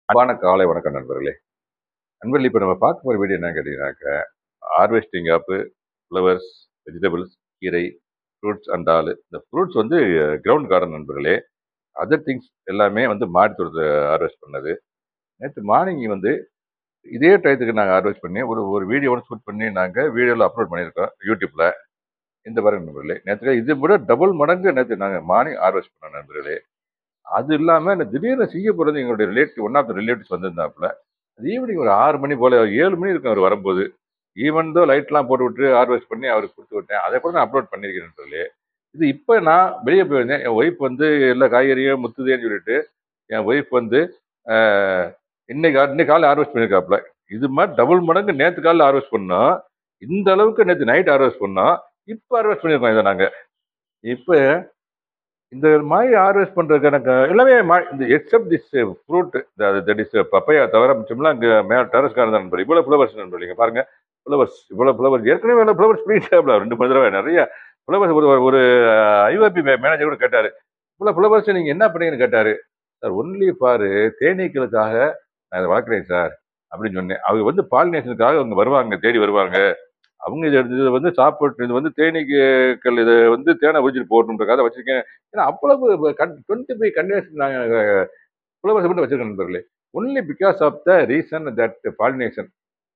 அன்பான காலை வணக்கம் நண்பர்களே. நண்பர்களே, இப்போ நம்ம பார்க்க போகிற வீடியோ என்னன்னு கேட்டீங்கன்னாக்க, ஹார்வெஸ்டிங் ஆஃப் ஃப்ளவர்ஸ், வெஜிடபிள்ஸ், கீரை, ஃப்ரூட்ஸ் அண்ட் ஆல். இந்த ஃப்ரூட்ஸ் வந்து கிரவுண்ட் கார்டன் நண்பர்களே. அதர் திங்ஸ் எல்லாமே வந்து மாடி தோட்டத்தை ஹார்வெஸ்ட் பண்ணது. நேற்று மார்னிங் வந்து இதே டயத்துக்கு நாங்கள் ஹார்வெஸ்ட் பண்ணி ஒரு ஒரு வீடியோவோட ஷூட் பண்ணி நாங்கள் வீடியோவில் அப்லோட் பண்ணியிருக்கோம் யூடியூப்பில். இந்த பாருங்க நண்பர்களே, நேற்று இதை விட டபுள் மடங்கு நேற்று நாங்கள் மார்னிங் ஹார்வெஸ்ட் பண்ணோம் நண்பர்களே. அது இல்லாமல் திடீர்னு செய்ய போகிறது எங்களுடைய ஒன் ஆஃப் த ரிலேட்டிவ்ஸ் வந்திருந்தாப்புல. அது ஈவினிங் ஒரு 6 மணி போல 7 மணி இருக்கும் அவர் வரும்போது. ஈவன் தோ லைட்லாம் போட்டு விட்டு ஹார்வெஸ்ட் பண்ணி அவருக்கு கொடுத்து விட்டேன். அதை கூட நான் அப்லோட் பண்ணியிருக்கிறேன் சொல்லி. இது இப்போ நான் வெளியே போயிருந்தேன். என் ஒய்ஃப் வந்து எல்லா காய்கறியும் முத்துதேன்னு சொல்லிட்டு என் ஒய்ஃப் வந்து ஆஹ், இன்னைக்கு காலையில் ஹார்வெஸ்ட் பண்ணியிருக்காப்புல. இது மாதிரி டபுள் மடங்கு நேற்று காலையில் ஹார்வெஸ்ட் பண்ணோம். இந்த அளவுக்கு நேற்று நைட் ஹார்வெஸ்ட் பண்ணோம். இப்போ ஹார்வெஸ்ட் பண்ணியிருக்கோம் இதை நாங்கள். இப்போ இந்த மாதிரி ஹார்வெஸ்ட் பண்றதுக்கு எனக்கு எல்லாமே இந்த except this fruit, that is papaya தவிர மிச்சம்லாம் இங்கே மேலே டெரஸ் கார்டன் தான் நண்பர். இவ்வளோ ஃப்ளவர்ஸ் நண்பர், நீங்கள் பாருங்க. இவ்வளோ ஃப்ளவர்ஸ் ஏற்கனவே இவ்வளோ ஃப்ளவர்ஸ் ஃப்ரீ ரெண்டு மூணு தடவை நிறைய ஃப்ளவர்ஸ். ஒரு ஒரு ஐஓபி மேனேஜர் கூட கேட்டார், இவ்வளோ ஃப்ளவர்ஸ் நீங்கள் என்ன பண்ணீங்கன்னு கேட்டார். சார் ஒன்லி ஃபார் தேனீக்களுக்காக நான் இதை வளர்க்குறேன் சார் அப்படின்னு சொன்னேன். அவங்க வந்து பாலினேஷனுக்காக அவங்க வருவாங்க, தேடி வருவாங்க. அவங்க இதை வந்து சாப்பிட்டு இது வந்து தேனீக்கள் இதை வந்து தேனை உறிஞ்சிட்டு போகணுன்றக்காக வச்சிருக்கேன். ஏன்னா அவ்வளவு 25 கன்வேஷன் நாங்கள் புலவர்ஸ் மட்டும் வச்சிருக்கேன் நண்பர்களே. Only because of the reason that pollination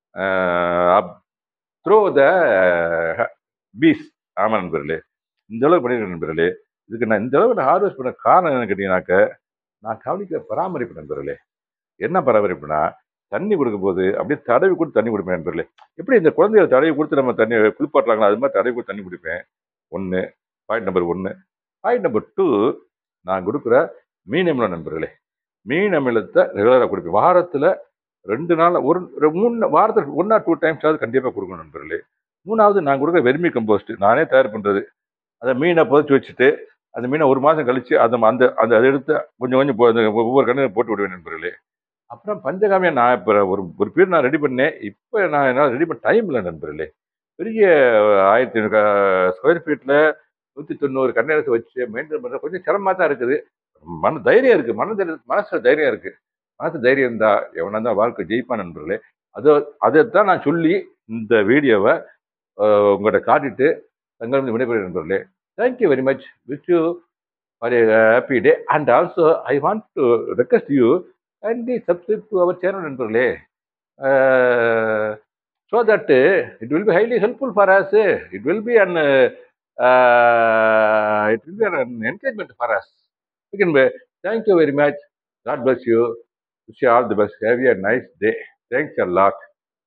through the bees. ஆமாம் நண்பர்களே, இந்த அளவுக்கு பண்ணியிருக்கேன் நண்பர்களே. இதுக்கு நான் இந்த அளவுக்கு நான் ஹார்வெஸ்ட் பண்ண காரணம் என்னன்னு கேட்டீங்கன்னாக்க, நான் கவனிக்கிற பராமரிப்பு நண்பர்களே. என்ன பராமரிப்புனா, தண்ணி கொடுக்கும்போது அப்படியே தடவி கொடுத்து தண்ணி குடிப்பேன் நண்பர்களே. எப்படி இந்த குழந்தைகளை தடவி கொடுத்து நம்ம தண்ணி குளிப்பாட்டுறாங்களோ அது மாதிரி தடவி கொடுத்து தண்ணி குடிப்பேன். ஒன்று, பாயிண்ட் நம்பர் 1. பாயிண்ட் நம்பர் 2, நான் கொடுக்குற மீன் அமிலம் நண்பர்களே. மீன் அமிலத்தை ரெகுலராக கொடுப்பேன். வாரத்தில் 2 நாள், ஒரு 3 வாரத்துக்கு 1 ஆர் 2 டைம்ஸாவது கண்டிப்பாக கொடுக்கணும் நண்பர்களே. 3வது, நான் கொடுக்குற வெர்மி கம்போஸ்ட் நானே தயார் பண்ணுறது. அதை மீனை புதைச்சி வச்சுட்டு அந்த மீனை ஒரு மாதம் கழித்து அதை அந்த அந்த அதை எடுத்து கொஞ்சம் கொஞ்சம் ஒவ்வொரு கண்ணையும் போட்டு விடுவேன் நண்பர்களே. அப்புறம் பஞ்சகாமியா நான் இப்போ ஒரு ஒரு பீரியட் நான் ரெடி பண்ணேன். இப்போ நான் என்னால் ரெடி பண்ண டைம் இல்லை நண்பர்களே. பெரிய 1500 ஸ்கொயர் ஃபீட்டில் 190 கன்டெய்னர்ஸ் வச்சு மெயின்டைன் பண்ணுறது கொஞ்சம் சிரமமாக தான் இருக்குது. தைரியம் இருக்குது, மனசு தைரியம் இருக்குது. மனசு தைரியம் இருந்தால் எவனா தான் வாழ்க்கை ஜெயிப்பான் நண்பர்களே. அதைத்தான் நான் சொல்லி இந்த வீடியோவை உங்கள்கிட்ட காட்டிட்டு தங்கள் விடைபெறும் நண்பர்களே. Thank you very much. Wish you for a happy day, and also I want to request you kindly subscribe to our channel நண்பர்களே, so that it will be highly helpful for us. It will be an encouragement for us. Thank you very much. God bless you. Wish you all the best. Have a nice day. Thanks a lot.